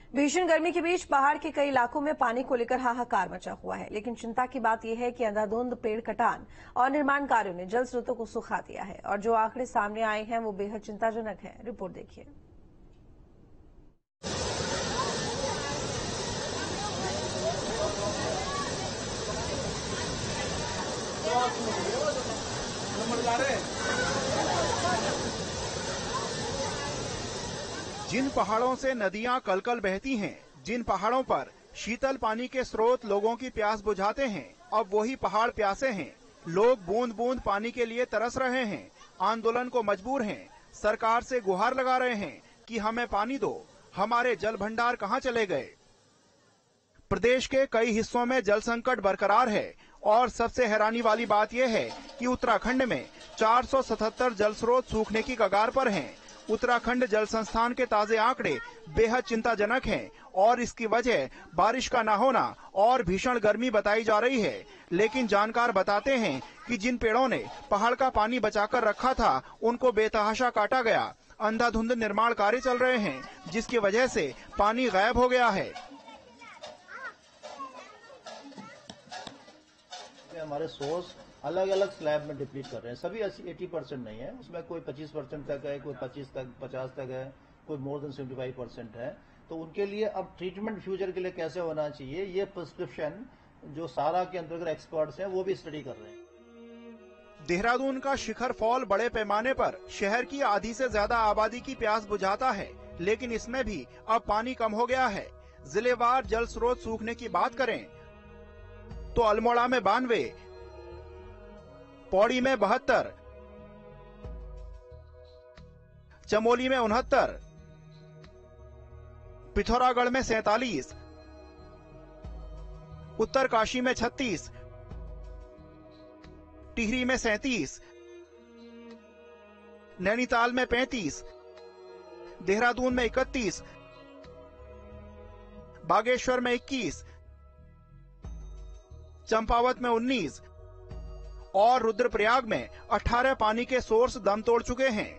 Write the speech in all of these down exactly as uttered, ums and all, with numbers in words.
भीषण गर्मी के बीच पहाड़ के कई इलाकों में पानी को लेकर हाहाकार मचा हुआ है, लेकिन चिंता की बात यह है कि अंधाधुंध पेड़ कटान और निर्माण कार्यों ने जल स्रोतों को सुखा दिया है और जो आंकड़े सामने आए हैं वो बेहद चिंताजनक है। रिपोर्ट देखिए। जिन पहाड़ों से नदियां कलकल बहती हैं, जिन पहाड़ों पर शीतल पानी के स्रोत लोगों की प्यास बुझाते हैं, अब वही पहाड़ प्यासे हैं। लोग बूंद बूंद पानी के लिए तरस रहे हैं, आंदोलन को मजबूर हैं, सरकार से गुहार लगा रहे हैं कि हमें पानी दो, हमारे जल भंडार कहां चले गए। प्रदेश के कई हिस्सों में जल संकट बरकरार है और सबसे हैरानी वाली बात यह है कि उत्तराखंड में चार सौ सतहत्तर जल स्रोत सूखने की कगार पर हैं। उत्तराखंड जल संस्थान के ताजे आंकड़े बेहद चिंताजनक हैं और इसकी वजह बारिश का न होना और भीषण गर्मी बताई जा रही है। लेकिन जानकार बताते हैं कि जिन पेड़ों ने पहाड़ का पानी बचाकर रखा था, उनको बेतहाशा काटा गया। अंधाधुंध निर्माण कार्य चल रहे हैं, जिसकी वजह से पानी गायब हो गया है। हमारे सोर्स अलग अलग स्लैब में डिप्लीट कर रहे हैं, सभी अस्सी परसेंट नहीं है, उसमें कोई पच्चीस परसेंट तक है, कोई पच्चीस तक पचास तक है, कोई मोर देन पचहत्तर परसेंट है। तो उनके लिए अब ट्रीटमेंट फ्यूचर के लिए कैसे होना चाहिए, ये प्रिस्क्रिप्शन जो सारा के अंतर्गत एक्सपर्ट्स हैं वो भी स्टडी कर रहे हैं। देहरादून का शिखर फॉल बड़े पैमाने पर शहर की आधी से ज्यादा आबादी की प्यास बुझाता है, लेकिन इसमें भी अब पानी कम हो गया है। जिलेवार जल स्रोत सूखने की बात करें तो अल्मोड़ा में बानवे, पौड़ी में बहत्तर, चमोली में उनहत्तर, पिथौरागढ़ में सैतालीस, उत्तरकाशी में छत्तीस, टिहरी में सैंतीस, नैनीताल में पैंतीस, देहरादून में इकतीस, बागेश्वर में इक्कीस, चंपावत में उन्नीस और रुद्रप्रयाग में अठारह पानी के सोर्स दम तोड़ चुके हैं।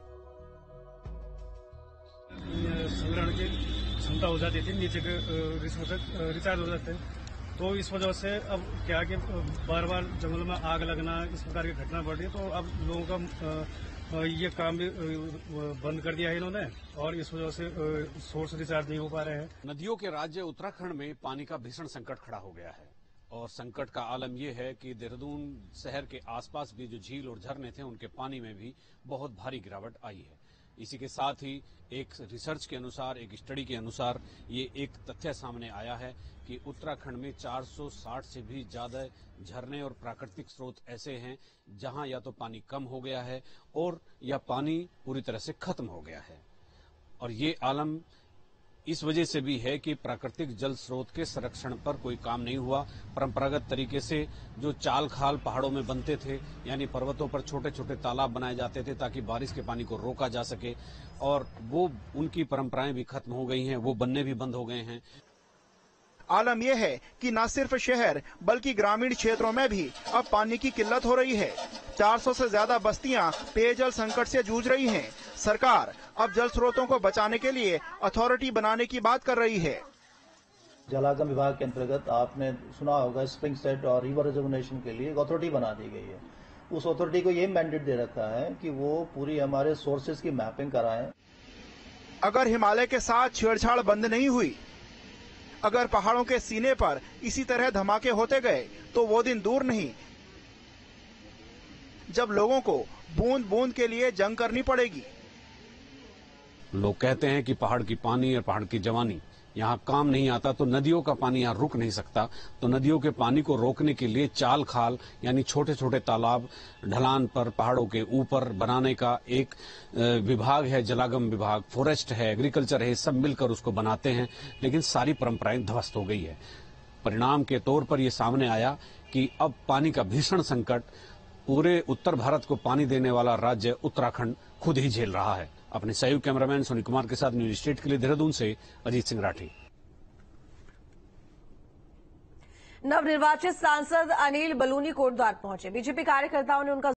संग्रहण की क्षमता हो जाती थी, नीचे के रिसोर्स रिचार्ज हो जाते हैं, तो इस वजह से अब क्या कि बार बार जंगल में आग लगना, इस प्रकार की घटना बढ़ रही है। तो अब लोगों का ये काम भी बंद कर दिया है इन्होंने और इस वजह से सोर्स रिचार्ज नहीं हो पा रहे हैं। नदियों के राज्य उत्तराखंड में पानी का भीषण संकट खड़ा हो गया है और संकट का आलम यह है कि देहरादून शहर के आसपास भी जो झील और झरने थे, उनके पानी में भी बहुत भारी गिरावट आई है। इसी के साथ ही एक रिसर्च के अनुसार, एक स्टडी के अनुसार ये एक तथ्य सामने आया है कि उत्तराखंड में चार सौ साठ से भी ज्यादा झरने और प्राकृतिक स्रोत ऐसे हैं जहां या तो पानी कम हो गया है और या पानी पूरी तरह से खत्म हो गया है। और ये आलम इस वजह से भी है कि प्राकृतिक जल स्रोत के संरक्षण पर कोई काम नहीं हुआ। परंपरागत तरीके से जो चाल खाल पहाड़ों में बनते थे, यानी पर्वतों पर छोटे छोटे तालाब बनाए जाते थे ताकि बारिश के पानी को रोका जा सके, और वो उनकी परंपराएं भी खत्म हो गई हैं, वो बनने भी बंद हो गए हैं। आलम यह है कि न सिर्फ शहर बल्कि ग्रामीण क्षेत्रों में भी अब पानी की किल्लत हो रही है। चार सौ से ज्यादा बस्तियां पेयजल संकट से जूझ रही हैं। सरकार अब जल स्रोतों को बचाने के लिए अथॉरिटी बनाने की बात कर रही है। जलागम विभाग के अंतर्गत आपने सुना होगा, स्प्रिंग सेट और रिवर रिजर्वेशन के लिए एक अथॉरिटी बना दी गई है। उस अथॉरिटी को ये मैंडेट दे रखा है कि वो पूरी हमारे सोर्सेज की मैपिंग कराएं। अगर हिमालय के साथ छेड़छाड़ बंद नहीं हुई, अगर पहाड़ों के सीने पर इसी तरह धमाके होते गए, तो वो दिन दूर नहीं जब लोगों को बूंद बूंद के लिए जंग करनी पड़ेगी। लोग कहते हैं कि पहाड़ की पानी और पहाड़ की जवानी यहाँ काम नहीं आता, तो नदियों का पानी यहाँ रुक नहीं सकता। तो नदियों के पानी को रोकने के लिए चाल खाल यानी छोटे छोटे तालाब ढलान पर पहाड़ों के ऊपर बनाने का एक विभाग है, जलागम विभाग, फॉरेस्ट है, एग्रीकल्चर है, सब मिलकर उसको बनाते हैं। लेकिन सारी परंपराएं ध्वस्त हो गई है। परिणाम के तौर पर यह सामने आया कि अब पानी का भीषण संकट पूरे उत्तर भारत को पानी देने वाला राज्य उत्तराखंड खुद ही झेल रहा है। अपने सहयोगी कैमरामैन सोनी कुमार के साथ न्यूज स्टेट के लिए देहरादून से अजीत सिंह राठी। नवनिर्वाचित सांसद अनिल बलूनी कोटद्वार पहुंचे। बीजेपी कार्यकर्ताओं ने उनका